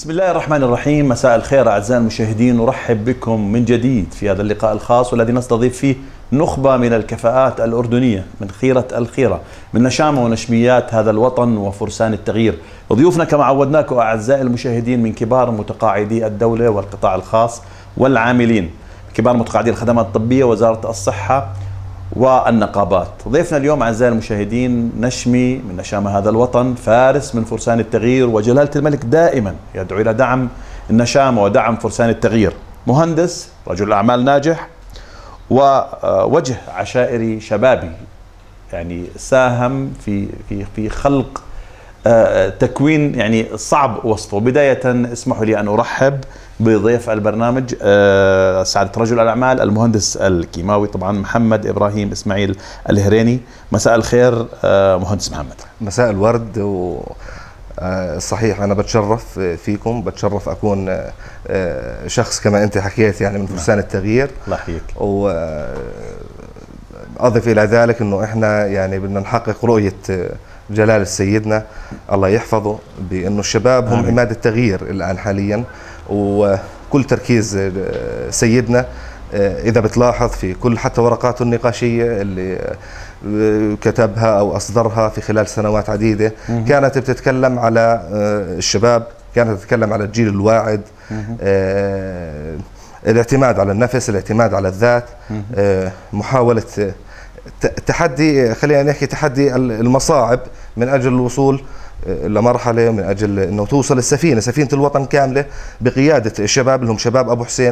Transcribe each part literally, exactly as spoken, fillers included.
بسم الله الرحمن الرحيم. مساء الخير أعزائي المشاهدين، نرحب بكم من جديد في هذا اللقاء الخاص والذي نستضيف فيه نخبة من الكفاءات الأردنية من خيرة الخيرة، من نشامة ونشميات هذا الوطن وفرسان التغيير. وضيوفنا كما عودناكم أعزائي المشاهدين من كبار متقاعدي الدولة والقطاع الخاص والعاملين، كبار متقاعدي الخدمات الطبية ووزارة الصحة والنقابات. ضيفنا اليوم أعزائي المشاهدين نشمي من نشامة هذا الوطن، فارس من فرسان التغيير، وجلالة الملك دائما يدعو إلى دعم النشامة ودعم فرسان التغيير. مهندس، رجل أعمال ناجح، ووجه عشائري شبابي، يعني ساهم في في في خلق تكوين يعني صعب وصفه. بداية اسمحوا لي أن أرحب بضيف البرنامج سعادة رجل الأعمال المهندس الكيماوي، طبعا محمد إبراهيم إسماعيل الهريني. مساء الخير مهندس محمد. مساء الورد. و صحيح أنا بتشرف فيكم، بتشرف أكون شخص كما أنت حكيت يعني من فرسان التغيير. الله يحييك. وأضف إلى ذلك أنه إحنا يعني بدنا نحقق رؤية جلالة سيدنا الله يحفظه، بأنه الشباب هم عماد التغيير الآن حاليا، وكل تركيز سيدنا إذا بتلاحظ في كل حتى ورقاته النقاشية اللي كتبها أو أصدرها في خلال سنوات عديدة كانت بتتكلم على الشباب، كانت تتكلم على الجيل الواعد، الاعتماد على النفس، الاعتماد على الذات، محاولة تحدي، خلينا نحكي تحدي المصاعب من أجل الوصول لمرحلة، من أجل أنه توصل السفينة سفينة الوطن كاملة بقيادة الشباب اللي هم شباب أبو حسين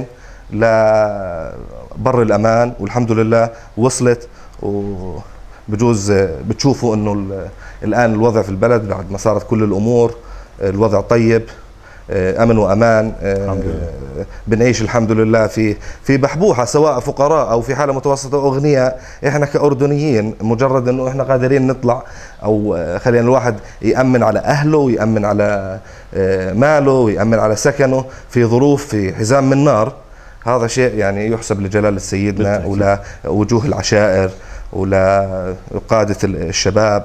لبر الأمان. والحمد لله وصلت، وبجوز بتشوفوا أنه الآن الوضع في البلد بعد ما صارت كل الأمور الوضع طيب، أمن وأمان، بنعيش الحمد لله في في بحبوحة، سواء فقراء أو في حالة متوسطة أو أغنياء. إحنا كأردنيين مجرد إنه إحنا قادرين نطلع، أو خلينا الواحد يأمن على أهله ويأمن على ماله ويأمن على سكنه في ظروف في حزام من نار، هذا شيء يعني يحسب لجلالة سيدنا ولا وجوه العشائر ولا قادة الشباب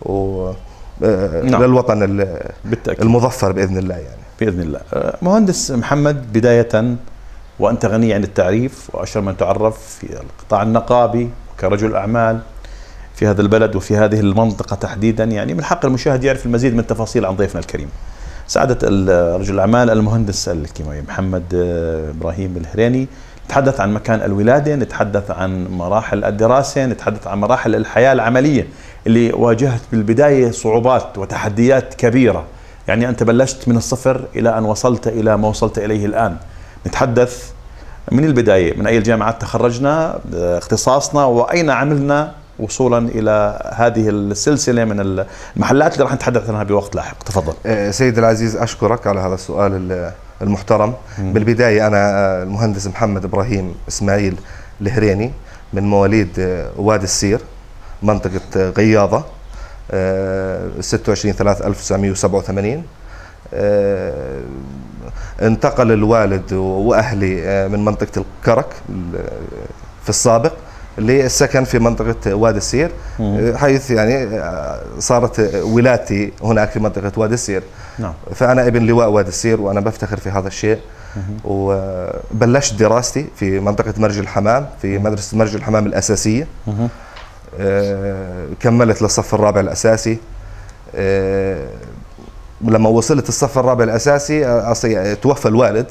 وللوطن المظفر بإذن الله يعني. بإذن الله. مهندس محمد، بداية وأنت غني عن التعريف وأشهر من تعرف في القطاع النقابي كرجل أعمال في هذا البلد وفي هذه المنطقة تحديدا، يعني من حق المشاهد يعرف المزيد من التفاصيل عن ضيفنا الكريم سعادة رجل الأعمال المهندس الكيماوي محمد إبراهيم الهريني. نتحدث عن مكان الولادة، نتحدث عن مراحل الدراسة، نتحدث عن مراحل الحياة العملية اللي واجهت بالبداية صعوبات وتحديات كبيرة. يعني أنت بلشت من الصفر إلى أن وصلت إلى ما وصلت إليه الآن. نتحدث من البداية، من أي الجامعات تخرجنا، اختصاصنا، وأين عملنا وصولا إلى هذه السلسلة من المحلات اللي راح نتحدث عنها بوقت لاحق. تفضل. سيد العزيز، أشكرك على هذا السؤال المحترم. م. بالبداية أنا المهندس محمد إبراهيم إسماعيل الهريني، من مواليد وادي السير، منطقة غياضة، ستة وعشرين ثلاثة ألف وتسعمئة وسبعة وثمانين. انتقل الوالد وأهلي من منطقة الكرك في السابق للسكن في منطقة وادي السير، حيث يعني صارت ولادتي هناك في منطقة وادي السير. نعم. فأنا ابن لواء وادي السير وأنا بفتخر في هذا الشيء. وبلشت دراستي في منطقة مرج الحمام في مدرسة مرج الحمام الأساسية. كملت للصف الرابع الأساسي. لما وصلت الصف الرابع الأساسي توفى الوالد،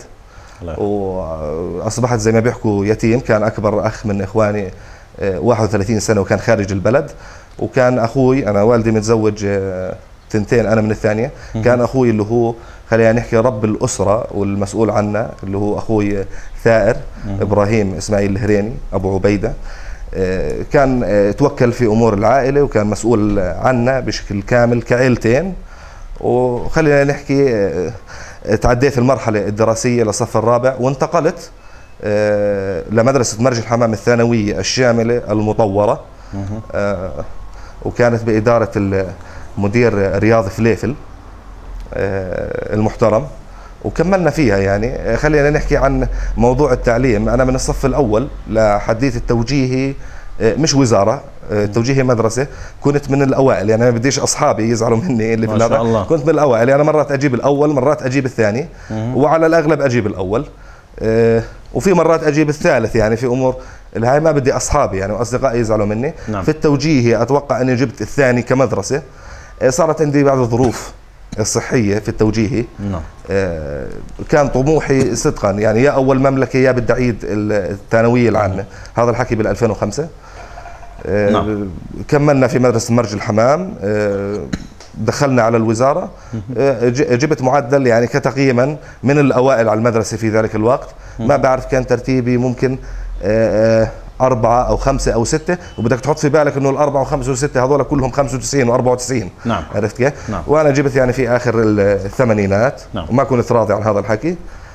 وأصبحت زي ما بيحكوا يتيم. كان أكبر أخ من إخواني واحد وثلاثين سنة وكان خارج البلد، وكان أخوي، أنا والدي متزوج تنتين أنا من الثانية، كان أخوي اللي هو خلينا نحكي رب الأسرة والمسؤول عنا اللي هو أخوي ثائر إبراهيم إسماعيل الهريني أبو عبيدة، كان توكل في أمور العائلة وكان مسؤول عنا بشكل كامل كعيلتين. وخلينا نحكي تعديت المرحلة الدراسية للصف الرابع وانتقلت لمدرسة مرج الحمام الثانوية الشاملة المطورة، وكانت بإدارة المدير رياض فليفل المحترم، وكملنا فيها. يعني خلينا نحكي عن موضوع التعليم. أنا من الصف الأول لحديث التوجيهي مش وزاره، توجيهي مدرسه. كنت من الاوائل، يعني انا بديش اصحابي يزعلوا مني اللي في هذا. كنت من الاوائل، يعني مرات اجيب الاول، مرات اجيب الثاني، وعلى الاغلب اجيب الاول، وفي مرات اجيب الثالث. يعني في امور هاي ما بدي اصحابي يعني واصدقائي يزعلوا مني. نعم. في التوجيهي اتوقع اني جبت الثاني كمدرسه. صارت عندي بعض الظروف الصحيه في التوجيهي. نعم. كان طموحي صدقا يعني يا اول مملكه يا بدي اعيد الثانويه العامه. هذا الحكي بال ألفين وخمسة. نعم. كملنا في مدرسه مرج الحمام، دخلنا على الوزاره، جبت معدل يعني كتقييما من الاوائل على المدرسه في ذلك الوقت. ما بعرف كان ترتيبي ممكن أربعة أو خمسة أو ستة، وبدك تحط في بالك إنه الأربعة وخمسة وستة هذول كلهم خمسة وتسعين وأربعة وتسعين. نعم. عرفت كيف؟ نعم. وأنا جبت يعني في آخر الثمانينات. نعم. وما كنت راضي عن هذا الحكي.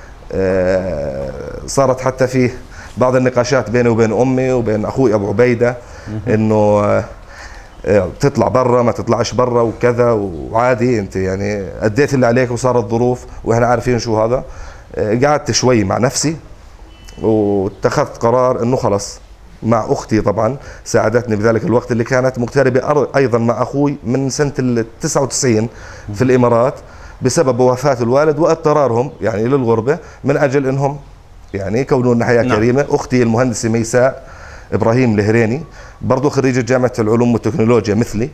صارت حتى في بعض النقاشات بيني وبين أمي وبين أخوي أبو عبيدة إنه تطلع برا ما تطلعش برا وكذا، وعادي أنت يعني أديت اللي عليك وصارت ظروف وإحنا عارفين شو هذا. قعدت شوي مع نفسي واتخذت قرار إنه خلص، مع أختي طبعا ساعدتني بذلك الوقت اللي كانت مغتربة أيضا مع أخوي من سنة التسعة وتسعين في الإمارات بسبب وفاة الوالد واضطرارهم يعني للغربة من أجل إنهم يعني يكونوا لنا حياة نعم. كريمة. أختي المهندسة ميساء إبراهيم الهريني برضو خريجة جامعة العلوم والتكنولوجيا مثلي،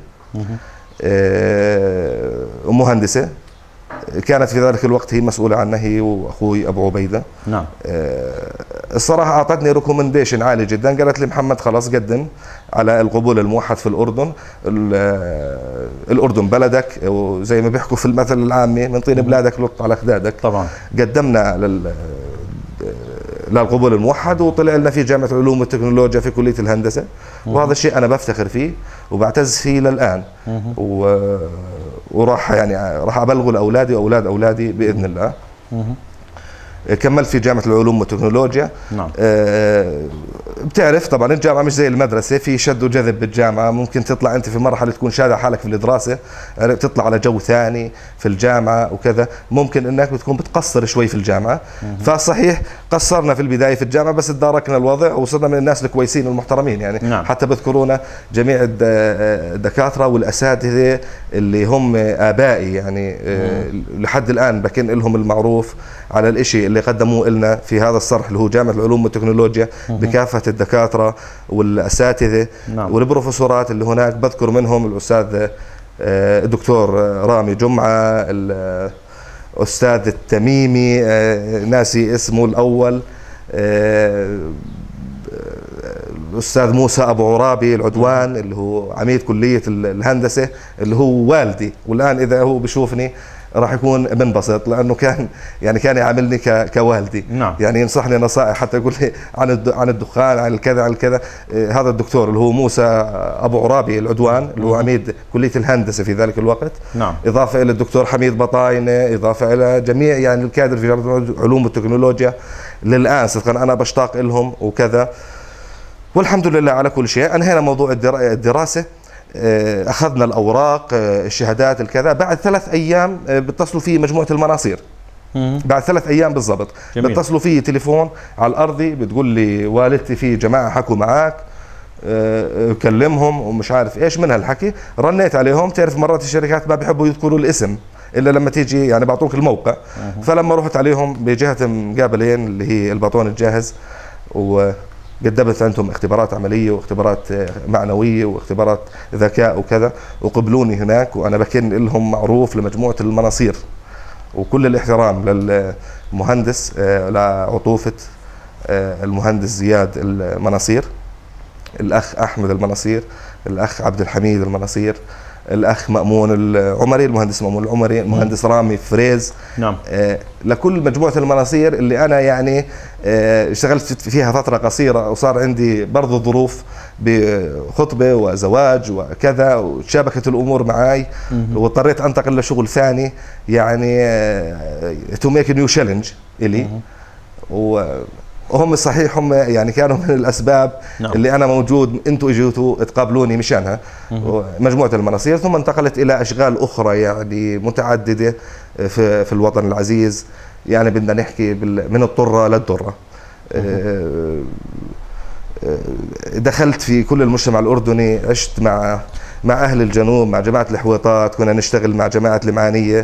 آه مهندسة، كانت في ذلك الوقت هي مسؤولة عنها هي وأخوي أبو عبيدة. نعم. آه الصراحة أعطتني ريكومنديشن عالي جدا، قالت لي محمد خلاص قدم على القبول الموحد في الأردن. الأردن بلدك، وزي ما بيحكوا في المثل العامي من طين بلادك لط على خدادك. طبعا قدمنا لل للقبول الموحد وطلع لنا في جامعة العلوم والتكنولوجيا في كلية الهندسة. وهذا الشيء أنا بفتخر فيه وبعتز فيه للآن، و... وراح يعني راح أبلغه لأولادي وأولاد أولادي بإذن الله. كملت في جامعة العلوم والتكنولوجيا. نعم. آه بتعرف طبعا الجامعة مش زي المدرسة، في شد وجذب بالجامعة. ممكن تطلع أنت في مرحلة تكون شادع حالك في الدراسة، تطلع على جو ثاني في الجامعة وكذا، ممكن أنك بتكون بتقصر شوي في الجامعة. فصحيح قصرنا في البداية في الجامعة، بس تداركنا الوضع وصرنا من الناس الكويسين والمحترمين يعني. نعم. حتى بذكرونا جميع الدكاترة والأساتذة اللي هم آبائي يعني. آه لحد الآن بكن لهم المعروف على الاشي اللي قدموه لنا في هذا الصرح اللي هو جامعة العلوم والتكنولوجيا بكافة الدكاترة والأساتذة. نعم. والبروفيسورات اللي هناك، بذكر منهم الأستاذ الدكتور رامي جمعة، الأستاذ التميمي ناسي اسمه الأول، الأستاذ موسى أبو عرابي العدوان اللي هو عميد كلية الهندسة اللي هو والدي، والآن إذا هو بشوفني راح يكون منبسط لانه كان يعني كان يعاملني كوالدي. نعم. يعني ينصحني نصائح، حتى يقول لي عن عن الدخان، عن الكذا عن الكذا. هذا الدكتور اللي هو موسى ابو عرابي العدوان اللي هو عميد كليه الهندسه في ذلك الوقت. نعم. اضافه الى الدكتور حميد بطاينه، اضافه الى جميع يعني الكادر في جامعه العلوم والتكنولوجيا. للان صدقا انا بشتاق لهم وكذا، والحمد لله على كل شيء. انهينا موضوع الدراسه، اخذنا الاوراق الشهادات الكذا. بعد ثلاث ايام بيتصلوا في مجموعه المناصير. مم. بعد ثلاث ايام بالضبط بيتصلوا في تليفون على الارضي، بتقول لي والدتي في جماعه حكوا معك، أه كلمهم ومش عارف ايش من هالحكي. رنيت عليهم، تعرف مرات الشركات ما بيحبوا يذكروا الاسم الا لما تيجي يعني بعطوك الموقع. مم. فلما رحت عليهم بجهه مقابلين اللي هي الباطون الجاهز، و قدمت عندهم اختبارات عمليه واختبارات معنويه واختبارات ذكاء وكذا، وقبلوني هناك. وانا بكن لهم معروف لمجموعه المناصير، وكل الاحترام للمهندس لعطوفه المهندس زياد المناصير، الاخ احمد المناصير، الاخ عبد الحميد المناصير، الاخ مأمون العمري، المهندس مأمون العمري، المهندس رامي فريز. نعم. آه لكل مجموعه المناصير اللي انا يعني آه اشتغلت فيها فتره قصيره، وصار عندي برضه ظروف بخطبه وزواج وكذا، وشابكت الامور معي واضطريت انتقل لشغل ثاني يعني تو ميك نيو تشالنج الي. وهم صحيح هم يعني كانوا من الاسباب. نعم. اللي انا موجود، انتم اجيتوا تقابلوني مشانها مجموعه المناصير. ثم انتقلت الى اشغال اخرى يعني متعدده في في الوطن العزيز. يعني بدنا نحكي من الطره للضره. دخلت في كل المجتمع الأردني، عشت مع مع أهل الجنوب، مع جماعة الحويطات، كنا نشتغل مع جماعة المعانية.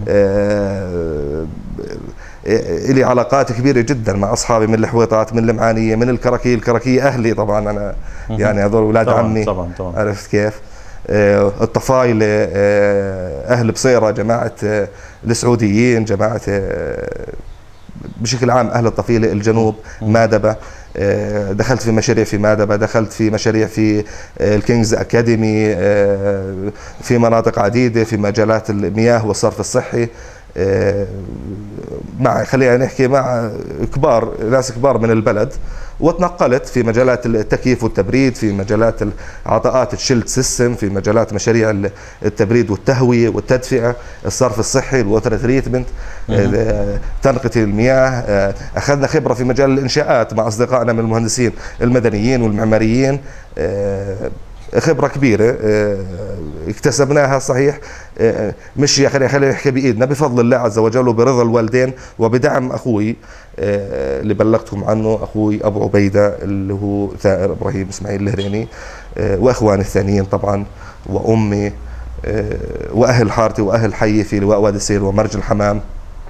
إلي علاقات كبيرة جدا مع أصحابي من الحويطات، من المعانية، من الكركية. الكركية أهلي طبعا، أنا يعني هذول أولاد طبعاً عمي. طبعاً طبعاً. عرفت كيف؟ الطفايلة، أهل بصيرة، جماعة السعوديين، جماعة بشكل عام أهل الطفيلة، الجنوب، مادبة. دخلت في مشاريع في مادبة، دخلت في مشاريع في الكينجز أكاديمي، في مناطق عديدة في مجالات المياه والصرف الصحي، مع خلينا نحكي مع كبار ناس كبار من البلد. وتنقلت في مجالات التكييف والتبريد، في مجالات عطاءات الشيلد سيستم، في مجالات مشاريع التبريد والتهوية والتدفئة، الصرف الصحي، الووتر تريتمنت، تنقية المياه. أخذنا خبرة في مجال الإنشاءات مع أصدقائنا من المهندسين المدنيين والمعماريين، خبرة كبيرة اكتسبناها صحيح، مش يا خلينا نحكي بإيدنا، بفضل الله عز وجل وبرضا الوالدين وبدعم أخوي اللي بلغتكم عنه، أخوي أبو عبيدة اللي هو ثائر إبراهيم إسماعيل الهريني، وأخواني الثانيين طبعا، وأمي، وأهل حارتي وأهل حي في لواء وادي السير ومرج الحمام،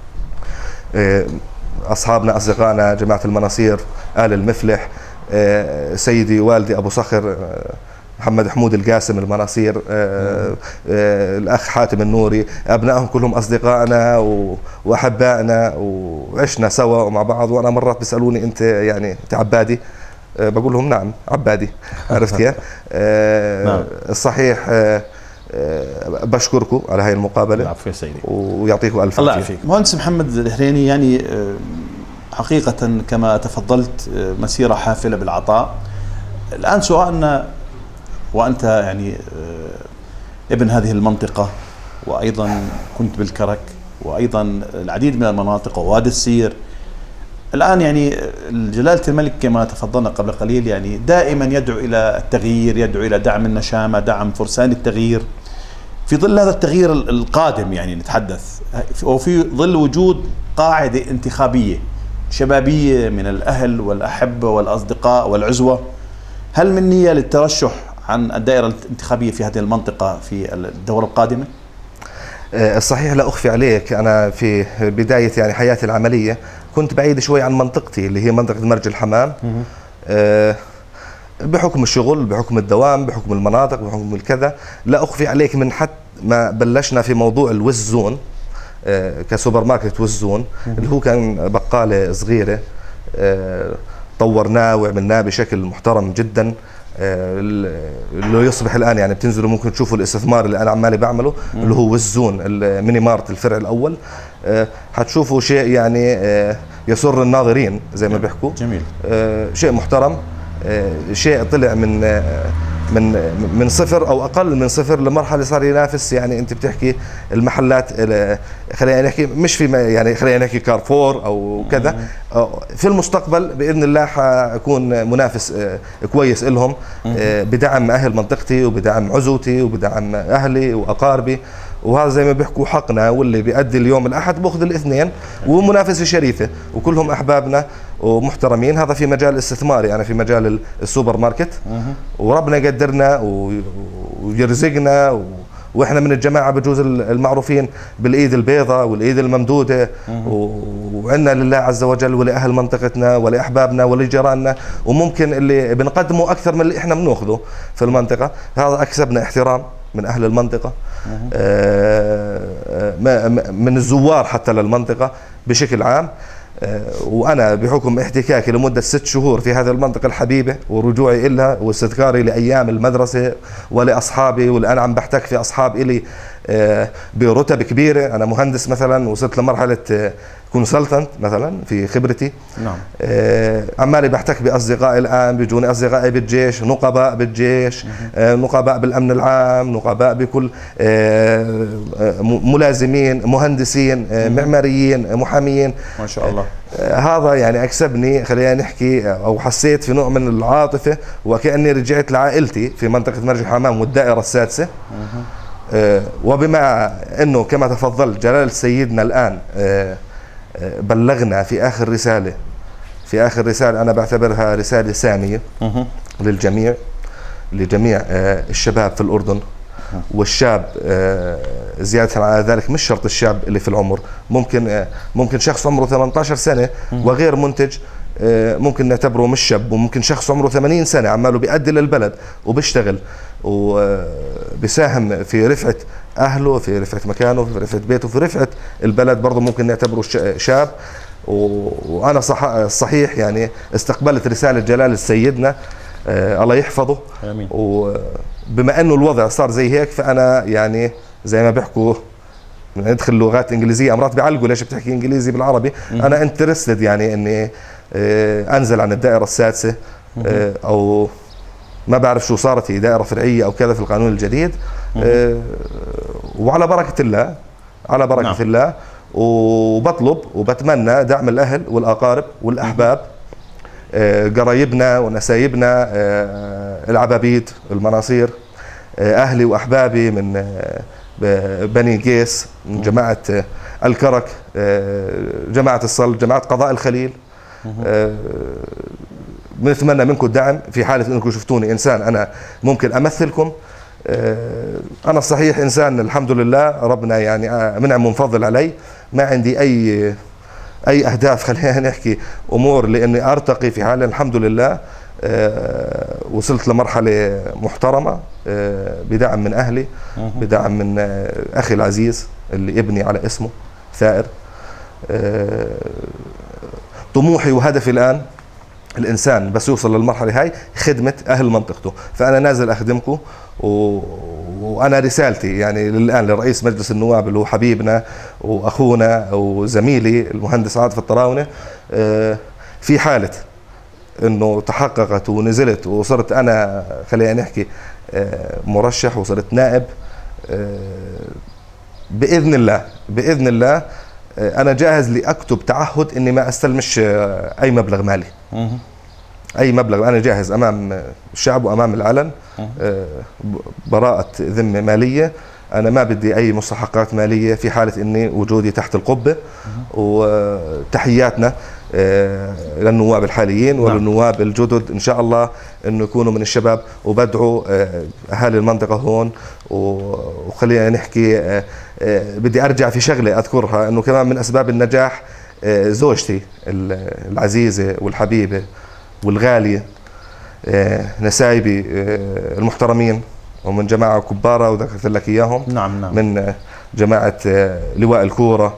أصحابنا أصدقائنا جماعة المناصير، آل المفلح، سيدي والدي أبو صخر محمد حمود القاسم المناصير، آه آه الأخ حاتم النوري، أبنائهم كلهم أصدقائنا وأحبائنا، وعشنا سوا ومع بعض. وأنا مرات بيسألوني أنت يعني أنت عبادي؟ آه بقول لهم نعم عبادي. عرفت كيف؟ آه نعم. الصحيح آه آه بشكركم على هاي المقابلة. العفو يا سيدي، ويعطيكم ألف الله يعافيك. مهندس محمد الهريني، يعني حقيقة كما تفضلت مسيرة حافلة بالعطاء. الآن سؤالنا، وأنت يعني ابن هذه المنطقة، وأيضا كنت بالكرك، وأيضا العديد من المناطق ووادي السير. الآن يعني جلالة الملك كما تفضلنا قبل قليل يعني دائما يدعو إلى التغيير، يدعو إلى دعم النشامة، دعم فرسان التغيير في ظل هذا التغيير القادم. يعني نتحدث وفي ظل وجود قاعدة انتخابية شبابية من الأهل والأحبة والأصدقاء والعزوة. هل من نية للترشح عن الدائرة الانتخابية في هذه المنطقة في الدورة القادمة؟ الصحيح لا أخفي عليك، أنا في بداية يعني حياتي العملية كنت بعيد شوي عن منطقتي اللي هي منطقة مرج الحمام، بحكم الشغل، بحكم الدوام، بحكم المناطق، بحكم الكذا. لا أخفي عليك من حتى ما بلشنا في موضوع الوزون كسوبر ماركت وزون، اللي هو كان بقالة صغيرة، طورناه وعملناه بشكل محترم جدا، اللي يصبح الان يعني بتنزلوا ممكن تشوفوا الاستثمار اللي انا عمالي بعمله، اللي هو وزون الميني مارت الفرع الاول. حتشوفوا شيء يعني يسر الناظرين زي ما بيحكوا. جميل. شيء محترم، شيء طلع من من من صفر او اقل من صفر لمرحله صار ينافس. يعني انت بتحكي المحلات، خلينا نحكي مش في يعني خلينا نحكي كارفور او كذا، في المستقبل باذن الله حكون منافس كويس لهم، بدعم اهل منطقتي وبدعم عزوتي وبدعم اهلي واقاربي. وهذا زي ما بيحكوا حقنا، واللي بيأدي اليوم الأحد بأخذ الاثنين، ومنافسة شريفة وكلهم أحبابنا ومحترمين. هذا في مجال الاستثمار، يعني في مجال السوبر ماركت، وربنا يقدرنا ويرزقنا، واحنا من الجماعه بجوز المعروفين بالايد البيضاء والايد الممدوده، وعندنا لله عز وجل ولاهل منطقتنا ولاحبابنا ولجيراننا، وممكن اللي بنقدمه اكثر من اللي احنا بناخذه في المنطقه. هذا اكسبنا احترام من اهل المنطقه، من الزوار حتى للمنطقه بشكل عام. وأنا بحكم احتكاكي لمدة ست شهور في هذه المنطقة الحبيبة ورجوعي إلها واستذكاري لأيام المدرسة ولأصحابي، والآن عم بحتك في أصحاب إلي برتب كبيرة. أنا مهندس مثلا، وصلت لمرحلة كونسلتنت مثلا في خبرتي. نعم. عمالي بحتك بأصدقائي الآن، بيجوني أصدقائي بالجيش، نقباء بالجيش، نقباء بالأمن العام، نقباء بكل ملازمين، مهندسين، معماريين، محاميين، ما شاء الله. هذا يعني أكسبني، خلينا نحكي، أو حسيت في نوع من العاطفة وكأني رجعت لعائلتي في منطقة مرج الحمام والدائرة السادسة. وبما أنه كما تفضلت جلالة سيدنا الآن بلغنا في آخر رسالة في آخر رسالة أنا بعتبرها رسالة سامية للجميع، لجميع الشباب في الأردن. والشاب زيادة على ذلك مش شرط الشاب اللي في العمر، ممكن ممكن شخص عمره ثمانية عشر سنة وغير منتج ممكن نعتبره مش شاب، وممكن شخص عمره ثمانين سنة عماله بيأدي للبلد وبيشتغل وبيساهم في رفعة أهله، في رفعة مكانه، في رفعة بيته، في رفعة البلد، برضه ممكن نعتبره شاب. وأنا صح صحيح يعني استقبلت رسالة جلالة سيدنا آه الله يحفظه. آمين. وبما انه الوضع صار زي هيك فانا يعني زي ما بيحكوا ندخل لغات انجليزيه، امرات بيعلقوا ليش بتحكي انجليزي بالعربي. مم. انا انترستد يعني اني آه انزل عن الدائره السادسه آه او ما بعرف شو صارت، هي دائره فرعيه او كذا في القانون الجديد. آه وعلى بركه الله، على بركه نعم. الله، وبطلب وبتمنى دعم الاهل والاقارب والاحباب، قرايبنا ونسايبنا العبابيد المناصير، اهلي واحبابي من بني قيس، من جماعه الكرك، جماعه الصلب، جماعه قضاء الخليل. بنتمنى منكم الدعم في حاله انكم شفتوني انسان انا ممكن امثلكم. انا صحيح انسان الحمد لله ربنا يعني منعم ومفضل علي، ما عندي اي اي اهداف خلينا نحكي امور لاني ارتقي في حالي الحمد لله. أه وصلت لمرحله محترمه أه بدعم من اهلي، بدعم من أه اخي العزيز اللي ابني على اسمه ثائر. أه طموحي وهدفي الان الانسان بس يوصل للمرحله هاي خدمه اهل منطقته، فانا نازل اخدمكم. و... وانا رسالتي يعني الان لرئيس مجلس النواب اللي هو حبيبنا واخونا وزميلي المهندس عاطف الطراونه، في حاله انه تحققت ونزلت وصرت انا خلينا نحكي مرشح وصرت نائب، باذن الله باذن الله انا جاهز لاكتب تعهد اني ما استلمش اي مبلغ مالي. اي مبلغ، انا جاهز امام الشعب وامام العلن براءة ذمة مالية. انا ما بدي اي مستحقات مالية في حالة اني وجودي تحت القبة. وتحياتنا للنواب الحاليين وللنواب الجدد ان شاء الله انه يكونوا من الشباب، وبدعو اهالي المنطقة هون. وخلينا نحكي بدي ارجع في شغلة اذكرها، انه كمان من اسباب النجاح زوجتي العزيزة والحبيبة والغالية، نسايبي المحترمين ومن جماعة كبارة وذكرت لك إياهم. نعم نعم. من جماعة لواء الكورة،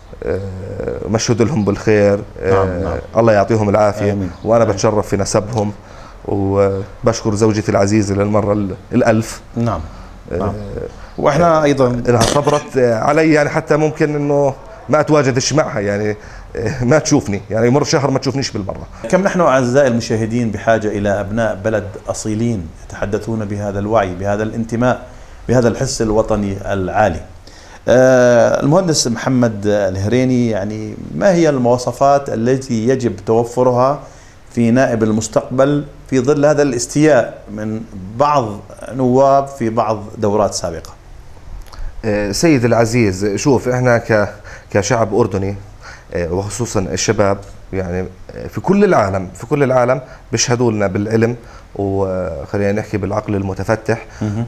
مشهد لهم بالخير. نعم نعم. الله يعطيهم العافية. آمين. وأنا آمين. بتشرف في نسبهم، وبشكر زوجتي العزيزة للمرة الألف. نعم. نعم. وإحنا أيضا إنها صبرت علي، يعني حتى ممكن إنه ما أتواجدش معها، يعني ما تشوفني، يعني يمر شهر ما تشوفنيش بالمرة. كم نحن أعزائي المشاهدين بحاجة إلى أبناء بلد أصيلين يتحدثون بهذا الوعي، بهذا الانتماء، بهذا الحس الوطني العالي. آه المهندس محمد الهريني، يعني ما هي المواصفات التي يجب توفرها في نائب المستقبل في ظل هذا الاستياء من بعض نواب في بعض دورات سابقة؟ آه سيد العزيز، شوف احنا ك كشعب أردني وخصوصا الشباب يعني في كل العالم في كل العالم بيشهدوا لنا بالعلم، وخلينا نحكي بالعقل المتفتح،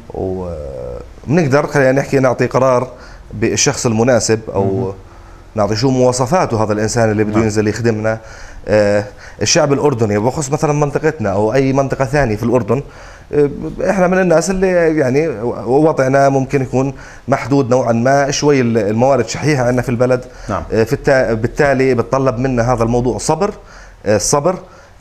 وبنقدر خلينا نحكي نعطي قرار بالشخص المناسب، او نعطي شو مواصفاته هذا الانسان اللي بده ينزل يخدمنا. الشعب الاردني بخص مثلا منطقتنا او اي منطقه ثانيه في الاردن، احنا من الناس اللي يعني وضعنا ممكن يكون محدود نوعا ما شوي، الموارد شحيحه عندنا في البلد. نعم. في التا... بالتالي بتطلب منا هذا الموضوع صبر، الصبر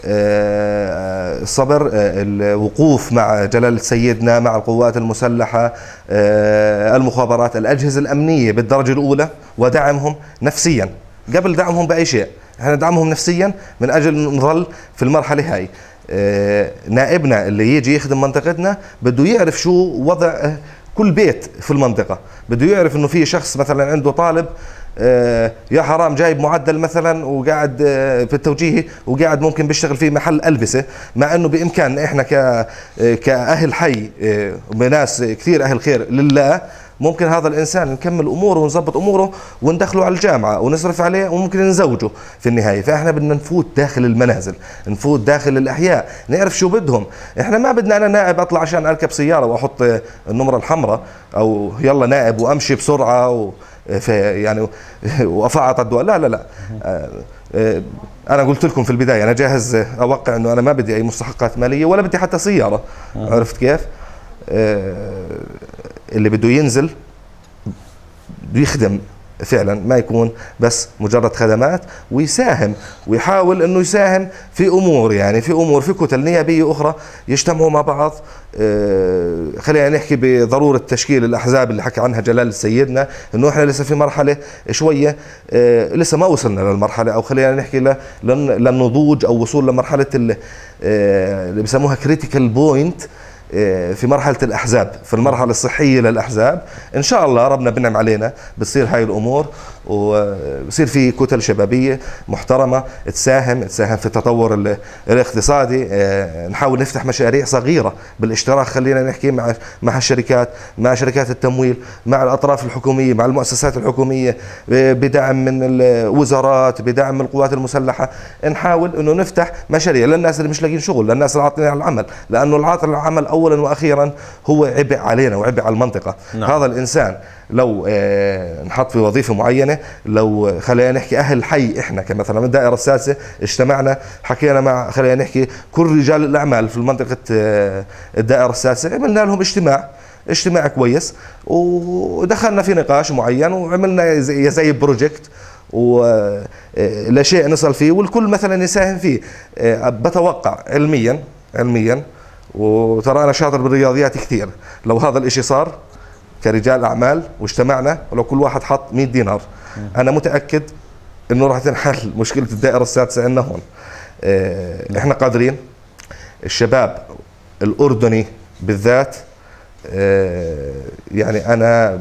الصبر الوقوف مع جلالة سيدنا، مع القوات المسلحة، المخابرات، الأجهزة الأمنية بالدرجة الأولى، ودعمهم نفسيا قبل دعمهم بأي شيء. احنا ندعمهم نفسيا من أجل نظل في المرحلة هاي. نائبنا اللي يجي يخدم منطقتنا بده يعرف شو وضع كل بيت في المنطقة، بده يعرف انه في شخص مثلا عنده طالب يا حرام جايب معدل مثلا وقاعد في التوجيهي وقاعد ممكن بيشتغل في محل ألبسة، مع انه بامكاننا احنا ك كأهل حي وناس كثير اهل خير لله ممكن هذا الانسان نكمل اموره ونظبط اموره وندخله على الجامعه ونصرف عليه وممكن نزوجه في النهايه. فاحنا بدنا نفوت داخل المنازل، نفوت داخل الاحياء، نعرف شو بدهم. احنا ما بدنا انا نائب اطلع عشان اركب سياره واحط النمره الحمراء او يلا نائب وامشي بسرعه و في يعني وافعط الدول. لا لا لا انا قلت لكم في البدايه انا جاهز اوقع انه انا ما بدي اي مستحقات ماليه ولا بدي حتى سياره. عرفت كيف؟ اللي بده ينزل بده يخدم فعلا، ما يكون بس مجرد خدمات، ويساهم ويحاول انه يساهم في امور يعني في امور في كتل نيابيه اخرى يجتمعوا مع بعض. آه خلينا نحكي بضروره تشكيل الاحزاب اللي حكى عنها جلال سيدنا، انه احنا لسه في مرحله شويه آه لسه ما وصلنا للمرحله، او خلينا نحكي للنضوج او وصول لمرحله اللي, آه اللي بسموها كريتيكال بوينت في مرحلة الأحزاب، في المرحلة الصحية للأحزاب. إن شاء الله ربنا بنعم علينا بتصير هاي الأمور وبصير في كتل شبابية محترمة تساهم تساهم في التطور الاقتصادي. نحاول نفتح مشاريع صغيرة بالاشتراك، خلينا نحكي مع مع الشركات، مع شركات التمويل، مع الأطراف الحكومية، مع المؤسسات الحكومية، بدعم من الوزارات، بدعم من القوات المسلحة. نحاول إنه نفتح مشاريع للناس اللي مش لاقيين شغل، للناس اللي عاطلين على العمل، لأنه العاطل على العمل أولا وأخيرا هو عبء علينا وعبء على المنطقة. نعم. هذا الإنسان لو آه نحط في وظيفة معينة، لو خلينا نحكي أهل الحي، إحنا كمثلا من الدائرة السادسة اجتمعنا حكينا مع خلينا نحكي كل رجال الأعمال في منطقة آه الدائرة السادسة، عملنا لهم اجتماع اجتماع كويس ودخلنا في نقاش معين وعملنا زي, زي بروجكت ولا شيء نصل فيه والكل مثلا يساهم فيه. آه بتوقع علميا علميا وترى أنا شاطر بالرياضيات كثير، لو هذا الاشي صار كرجال أعمال واجتمعنا ولو كل واحد حط مئة دينار، أنا متأكد إنه راح تنحل مشكلة الدائرة السادسة عندنا هون. اه إحنا قادرين. الشباب الأردني بالذات اه يعني أنا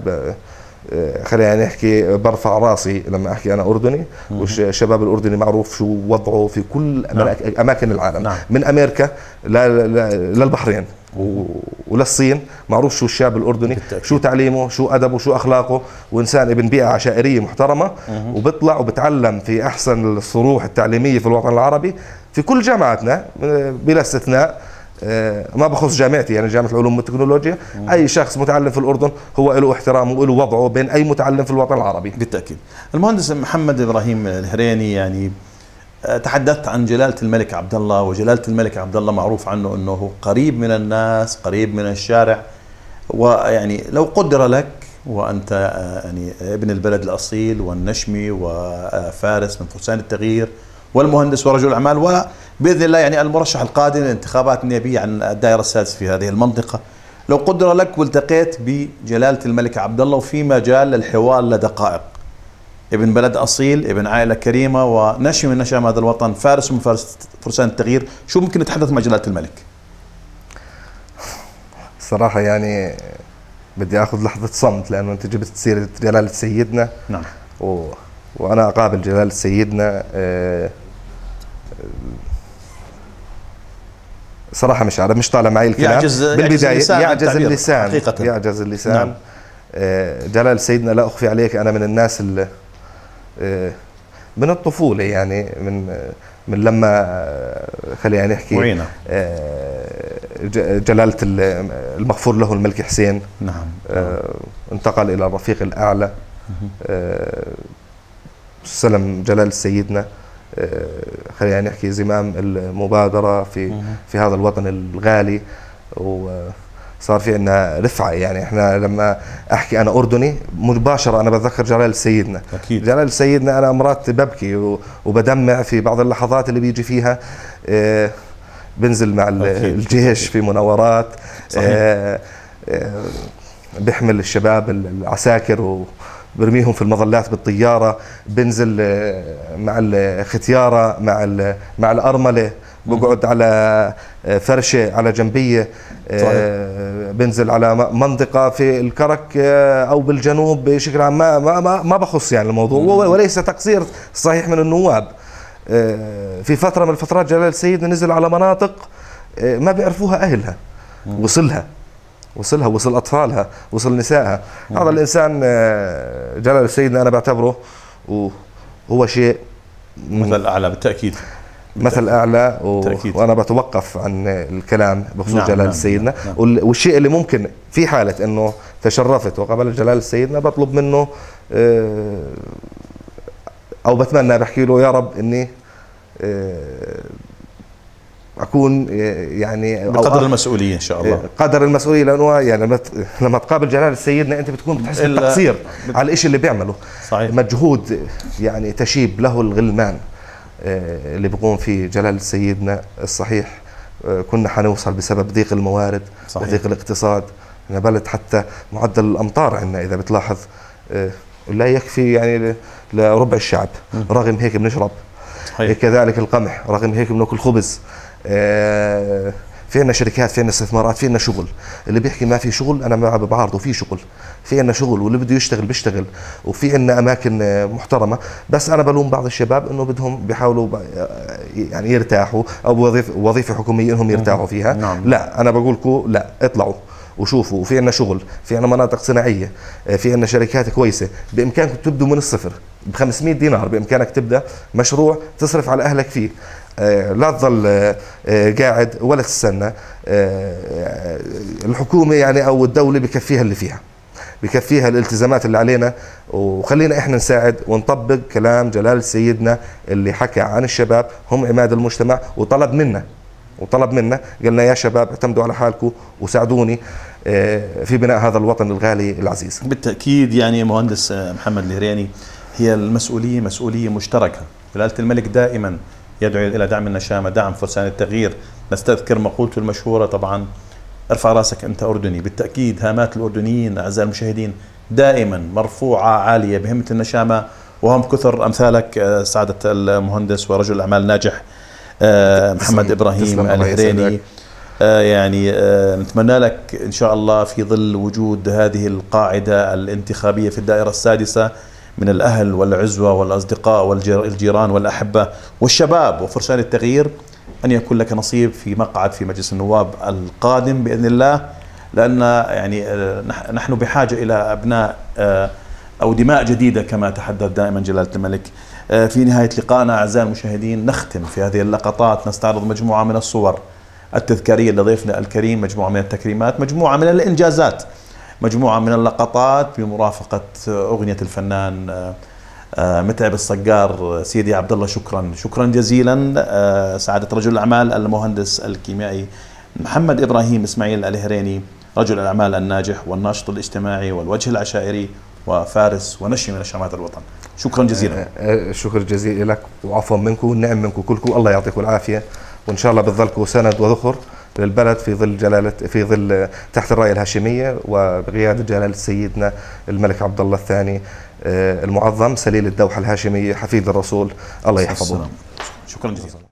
خلينا نحكي برفع راسي لما احكي انا اردني، والشباب الاردني معروف شو وضعه في كل نعم. اماكن العالم. نعم. من امريكا للبحرين وللصين معروف شو الشاب الاردني بالتأكيد. شو تعليمه، شو ادبه، شو اخلاقه، وانسان ابن بيئه عشائريه محترمه، مه. وبيطلع وبتعلم في احسن الصروح التعليميه في الوطن العربي في كل جامعاتنا بلا استثناء. ما بخص جامعتي يعني جامعة العلوم والتكنولوجيا، أي شخص متعلم في الأردن هو له احترامه وله وضعه بين أي متعلم في الوطن العربي. بالتأكيد. المهندس محمد إبراهيم الهريني، يعني تحدثت عن جلالة الملك عبد الله، وجلالة الملك عبد الله معروف عنه أنه قريب من الناس، قريب من الشارع، ويعني لو قدر لك وأنت يعني ابن البلد الأصيل والنشمي وفارس من فرسان التغيير والمهندس ورجل أعمال، وبإذن الله يعني المرشح القادم للانتخابات النيابية عن الدائرة السادسة في هذه المنطقة، لو قدر لك والتقيت بجلالة الملك عبد الله وفي مجال للحوار لدقائق، ابن بلد أصيل، ابن عائلة كريمة، ونشي من نشأ هذا الوطن، فارس من فارس فرسان التغيير، شو ممكن نتحدث مع جلالة الملك؟ صراحة يعني بدي أخذ لحظة صمت، لأنه أنت جبت سيرة جلالة سيدنا. نعم. و... وأنا أقابل جلالة سيدنا أه... صراحة مش عارف، مش طالع معي الكلام. يعجز بالبداية اللسان يعجز اللسان حقيقة. يعجز اللسان. نعم. أه... جلال سيدنا لا أخفي عليك أنا من الناس اللي أه... من الطفولة يعني من من لما خلينا نحكي جلالة المغفور له الملك حسين. نعم. انتقل إلى الرفيق الأعلى، سلم جلال سيدنا خلينا نحكي زمام المبادرة في في هذا الوطن الغالي، وصار في عندنا رفعة. يعني احنا لما احكي انا اردني مباشرة انا بتذكر جلال سيدنا. أكيد. جلال سيدنا انا مرات ببكي وبدمع في بعض اللحظات اللي بيجي فيها بنزل مع أكيد. الجيش في مناورات. صحيح. بيحمل الشباب العساكر برميهم في المظلات بالطيارة، بنزل مع الختيارة مع مع الأرملة، بقعد على فرشة على جنبية. طيب. بنزل على منطقة في الكرك أو بالجنوب بشكل عام، ما ما ما بخص يعني الموضوع، وليس تقصير صحيح من النواب. في فترة من الفترات جلال سيدنا نزل على مناطق ما بيعرفوها أهلها، وصلها وصلها، وصل أطفالها، وصل نسائها. هذا الإنسان جلال سيدنا أنا بعتبره وهو شيء مثل أعلى بالتأكيد، مثل أعلى و... وأنا بتوقف عن الكلام بخصوص نعم جلال نعم سيدنا نعم. والشيء اللي ممكن في حالة أنه تشرفت وقبل جلال سيدنا بطلب منه أو بتمنى بحكي له يا رب إني أكون يعني بقدر المسؤولية إن شاء الله، قدر المسؤولية، لأنه يعني لما تقابل جلال سيدنا أنت بتكون بتحس بالتقصير على الإشي اللي بيعمله. صحيح. مجهود يعني تشيب له الغلمان اللي بيقوم فيه جلال سيدنا الصحيح. كنا حنوصل بسبب ضيق الموارد صحيح. وضيق الاقتصاد. بلد حتى معدل الأمطار عندنا إذا بتلاحظ لا يكفي يعني لربع الشعب، رغم هيك بنشرب. صحيح. كذلك القمح، رغم هيك بناكل خبز. في عندنا شركات، في عندنا استثمارات، في عندنا شغل. اللي بيحكي ما في شغل انا ما بعارضه، في شغل، في عندنا شغل، واللي بده يشتغل بيشتغل، وفي عندنا اماكن محترمه. بس انا بلوم بعض الشباب انه بدهم بيحاولوا يعني يرتاحوا، او وظيفه وظيفه حكوميه انهم يرتاحوا فيها. نعم. لا انا بقول لكم لا، اطلعوا وشوفوا. وفي عندنا شغل، في عندنا مناطق صناعيه، في عندنا شركات كويسه. بامكانكم تبدوا من الصفر ب خمسمئة دينار، بامكانك تبدا مشروع تصرف على اهلك فيه. لا تظل قاعد ولا تستنى الحكومه يعني او الدوله بكفيها اللي فيها، بكفيها الالتزامات اللي علينا. وخلينا احنا نساعد ونطبق كلام جلال سيدنا اللي حكى عن الشباب هم عماد المجتمع، وطلب منا وطلب منا قلنا يا شباب اعتمدوا على حالكم وساعدوني في بناء هذا الوطن الغالي العزيز. بالتاكيد يعني مهندس محمد الهرياني، هي المسؤوليه مسؤوليه مشتركه. جلاله الملك دائما يدعو إلى دعم النشامة، دعم فرسان التغيير. نستذكر مقولته المشهورة طبعا، ارفع راسك أنت أردني. بالتأكيد هامات الأردنيين أعزائي المشاهدين دائما مرفوعة عالية بهمة النشامة، وهم كثر أمثالك سعادة المهندس ورجل الأعمال الناجح محمد إبراهيم الهرياني. يعني نتمنى لك إن شاء الله في ظل وجود هذه القاعدة الانتخابية في الدائرة السادسة من الأهل والعزوة والأصدقاء والجيران والأحبة والشباب وفرسان التغيير، أن يكون لك نصيب في مقعد في مجلس النواب القادم بإذن الله. لأن يعني نحن بحاجة إلى أبناء أو دماء جديدة كما تحدث دائما جلالة الملك. في نهاية لقائنا أعزائي المشاهدين نختم في هذه اللقطات نستعرض مجموعة من الصور التذكارية لضيفنا الكريم، مجموعة من التكريمات، مجموعة من الإنجازات، مجموعة من اللقطات بمرافقة أغنية الفنان متعب الصقار. سيدي عبد الله شكرا شكرا جزيلا. سعادة رجل الأعمال المهندس الكيميائي محمد إبراهيم إسماعيل الهرياني، رجل الأعمال الناجح والناشط الاجتماعي والوجه العشائري وفارس ونشي من نشامات الوطن. شكرا جزيلا. شكر جزيل لك وعفوا منكم والنعم منكم كلكم، الله يعطيكم العافية، وإن شاء الله بتظلكم سند وذخر للبلد في ظل جلالة في ظل تحت الراية الهاشمية وبقيادة جلالة سيدنا الملك عبد الله الثاني المعظم سليل الدوحة الهاشمية حفيد الرسول، الله يحفظه. شكرا جزيلا.